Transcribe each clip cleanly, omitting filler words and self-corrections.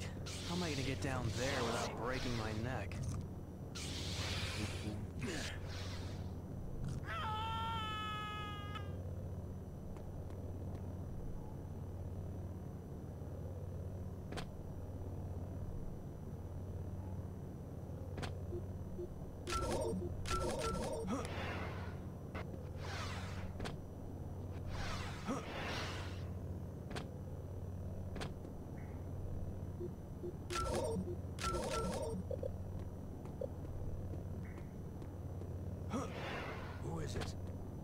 Right. How am I gonna get down there without breaking my neck? Who is it?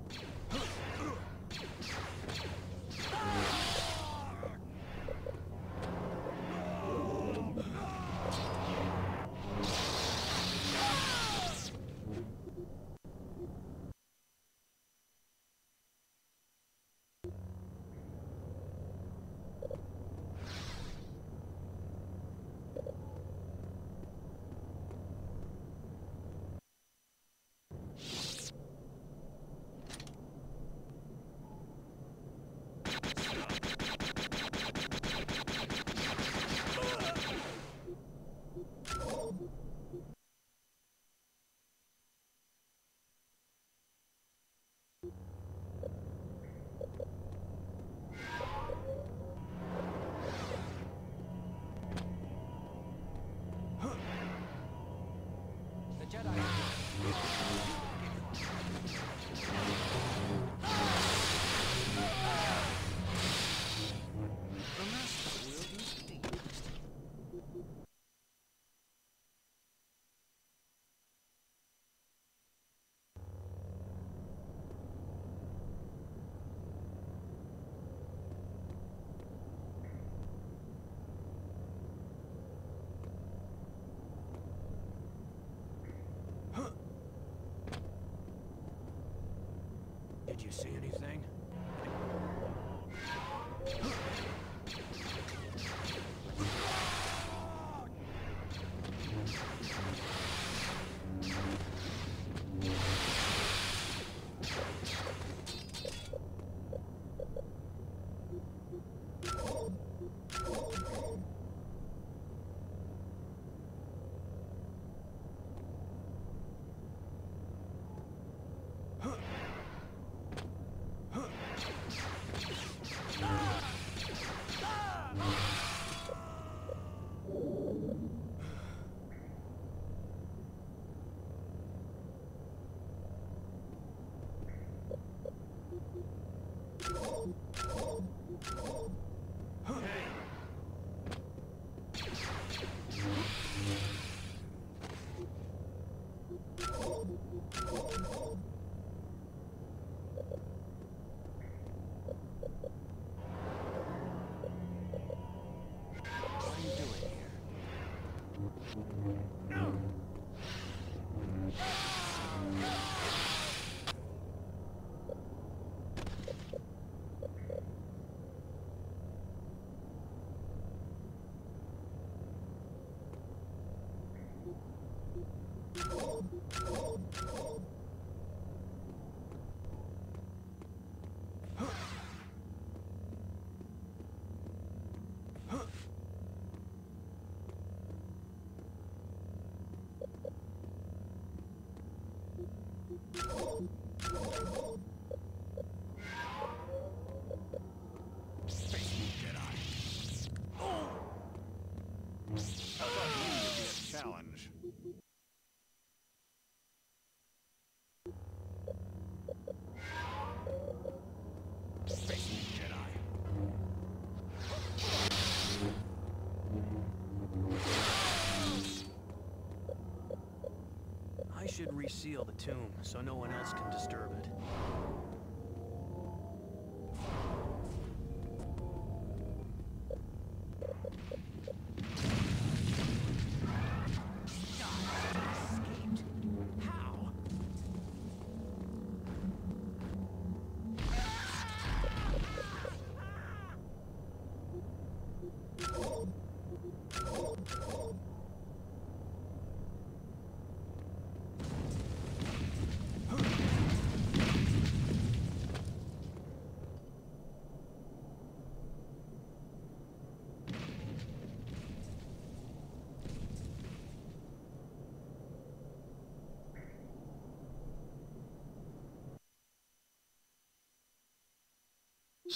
The Jedi. The Master will be pleased. Did you see anything? Challenge. Face me, Jedi. I should reseal the tomb so no one else can disturb it.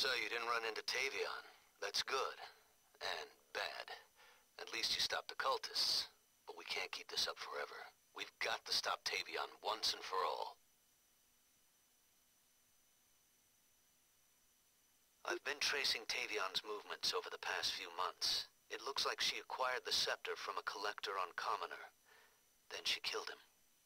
So you didn't run into Tavion. That's good. And bad. At least you stopped the cultists. But we can't keep this up forever. We've got to stop Tavion once and for all. I've been tracing Tavion's movements over the past few months. It looks like she acquired the scepter from a collector on Commoner. Then she killed him.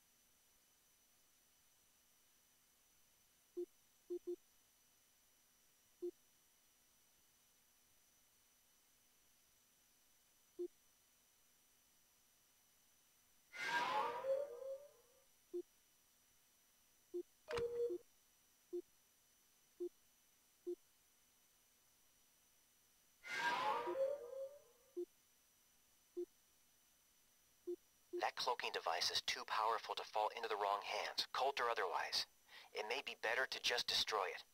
That cloaking device is too powerful to fall into the wrong hands, cult or otherwise. It may be better to just destroy it.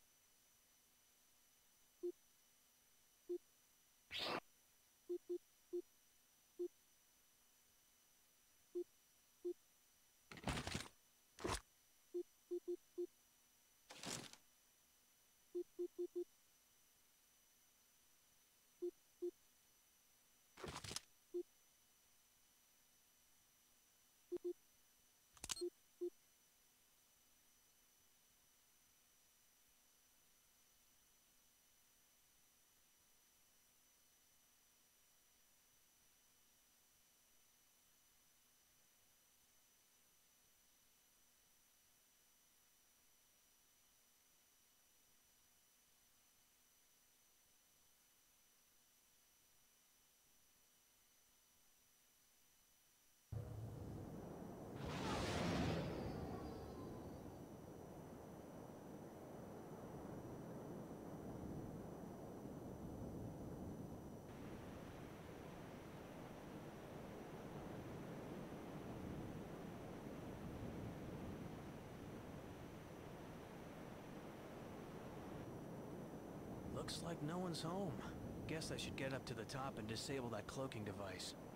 Looks like no one's home. Guess I should get up to the top and disable that cloaking device.